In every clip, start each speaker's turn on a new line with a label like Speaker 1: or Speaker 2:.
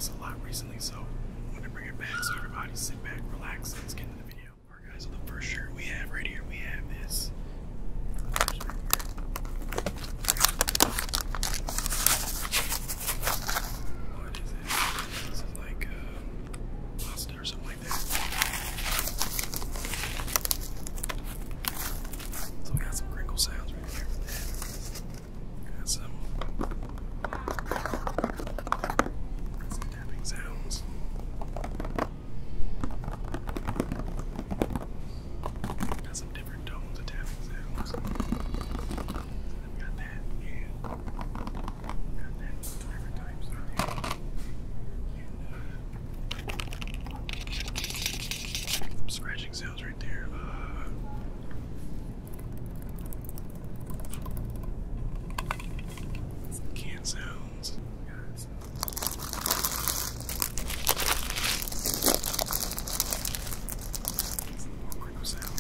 Speaker 1: guys a lot recently, so I'm gonna bring it back so everybody sit back, relax, and let's get into the video. Alright guys, so the first shirt we have right here, we have this. What is it? This is like pasta or something like that. So we got some crinkle sounds right here. Got some tapping sounds. Got some different tones of tapping sounds. Then we got that, yeah. Got that, two different types right here. And some scratching sounds right there. Some can sounds. Got some more crinkle sounds.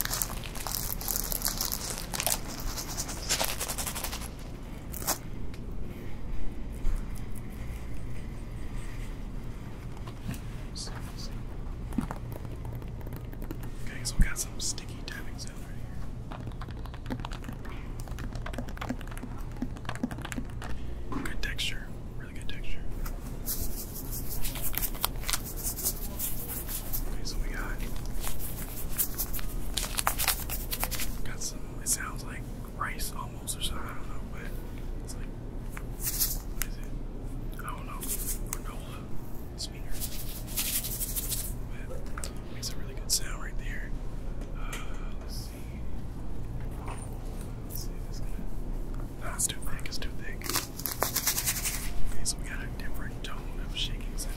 Speaker 1: Okay, so we got some sticky tapping sounds right here. Good texture, really good texture. Okay, so we got some, it sounds like rice almost or something, I don't know, but it's like, what is it? I don't know, granola, sweetener. But makes a really good sound right there. Let's see. Let's see if it's gonna, no, it's too thick, it's too thick. Okay, so we got a different tone of shaking sound.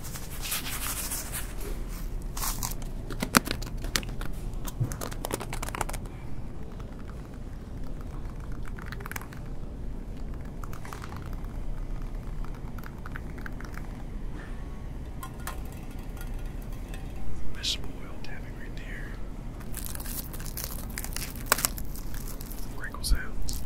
Speaker 1: Vegetable oil tapping right there. Some crinkle sounds.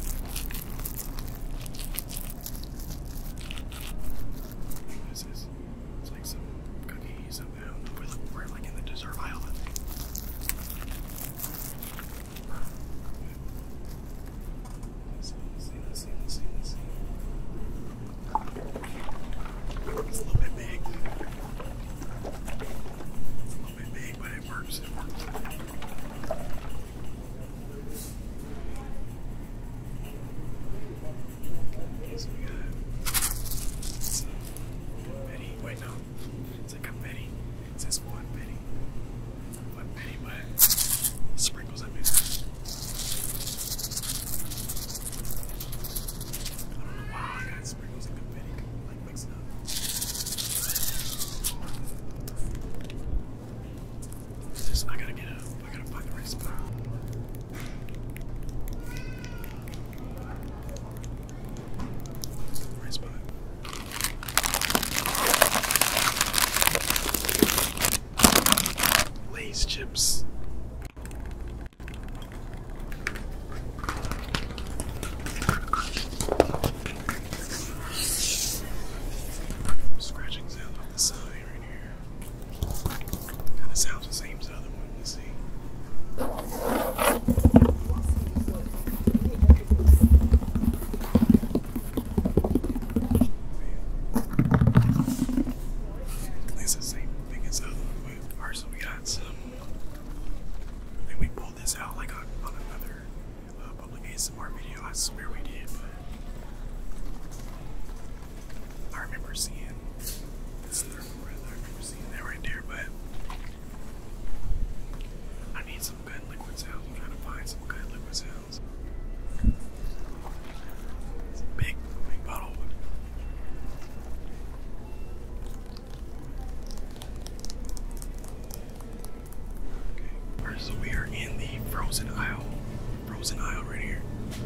Speaker 1: What is this? It's like some cookies. I don't know. We're like in the dessert aisle, I think. Let's see. It's a little bit big. It's a little bit big, but it works. It works. Okay, so we got some confetti. Wait, no. It's like confetti. It says one penny. One penny, but sprinkles, I mean. I don't know why I got sprinkles and confetti like mixed up. I gotta find the right spot. Right spot. Lay's chips. Scratching sound off the side right here. And it sounds the same as the other one. Let's see. It's the same thing as the other one. Alright, so we got some. I think we pulled this out like on another public ASMR video. I swear we did, but I remember seeing this third one. I remember seeing that right there, but I need some good liquid sounds. I'm trying to find some good liquid sounds. It's a big bottle. Okay. Alright, so we are in the frozen aisle. Frozen aisle right here.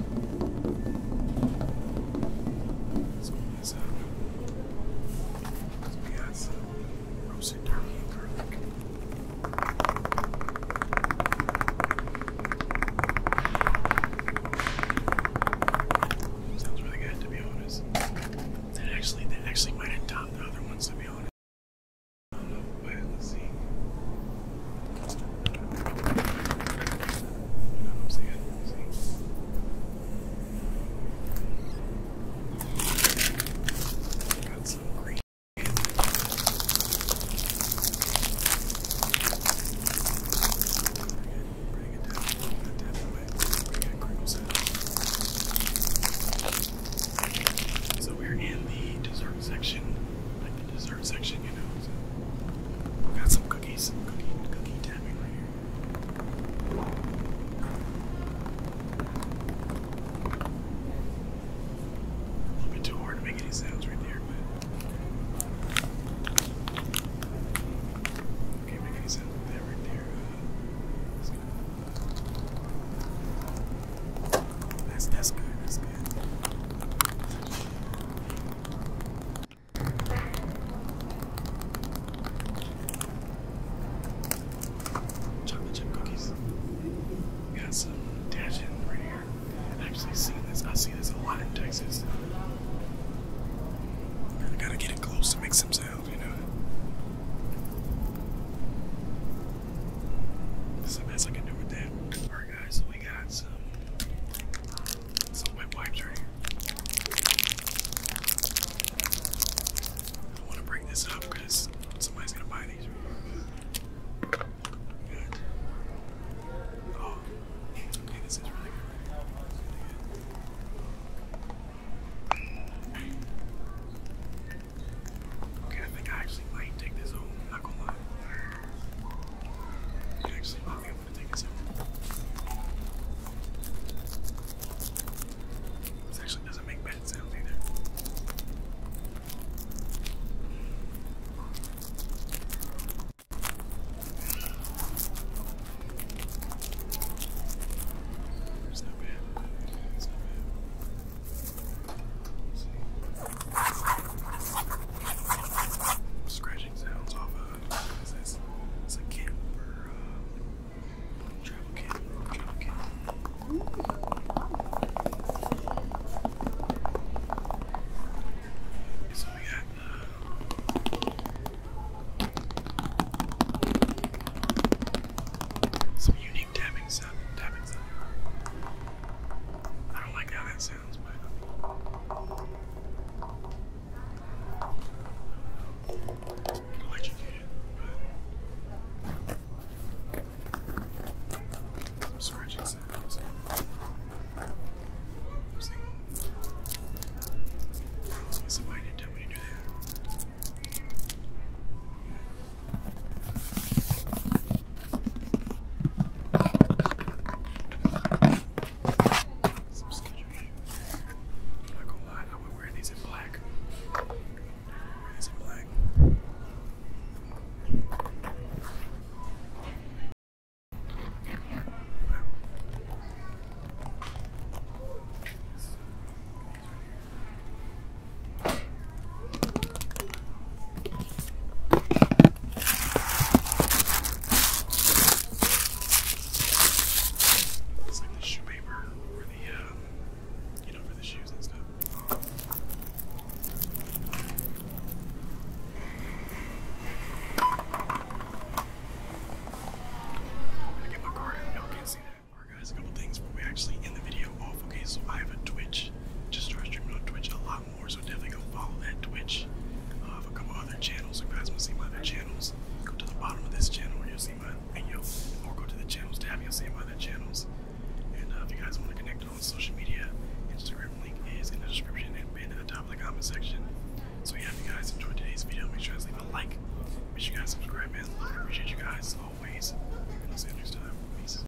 Speaker 1: Let's open this up. So we got some roasted turkey and garlic. Sounds really good, to be honest. That actually actually might have topped the other ones, to be honest. I don't know, but let's see. You know what I'm saying? Let's see. Got some green. Bring it down. Not that way. We got crinkle sound. So we're in the dessert section. Like the dessert section, you know. So got some cookies, cookie tapping right here. A little bit too hard to make any sounds right there, but can't make any sounds with that right there. That's good. That's good. Chocolate chip cookies. Got some Dashin right here. I've actually seen this. I see this a lot in Texas. I gotta get it close to make some sounds, you know. There's the best I can do with that. Alright guys, so we got some wet wipes right here. I don't want to break this up because somebody's gonna buy these. Good. Oh, okay, this is really good. Okay, I think I actually might take this home. Not gonna lie. Actually, I think I'm gonna take this home. This actually doesn't make bad sounds either. It's not bad. It's not bad. Let's see. Scratching sounds off of, what is this? It's a kit for travel kit. So we got some unique tapping sound. I don't like how that sounds, but electrocuted. But some scratching sounds. See? Somebody did tell me to do that. Some schedule. I'm not gonna lie, I would wear these in black. Wear these in black. It's like the shoe paper or the, you know, for the shoes and stuff. I'm gonna get my card out. Y'all can't see that. Alright guys, a couple things before we actually end the video off. Okay, so I have a Twitch. Just started streaming on Twitch a lot more, so definitely go follow that Twitch. I have a couple other channels. If you guys want to see my other channels, go to the bottom of this channel where you'll see my video, or go to the channels tab, you'll see my other channels. And if you guys want to connect on social media, Instagram link is in the description and pinned at the top of the comment section. So yeah, if you guys enjoyed today's video, make sure you guys leave a like. Make sure you guys subscribe, man. Love and appreciate you guys always. And I'll see you next time.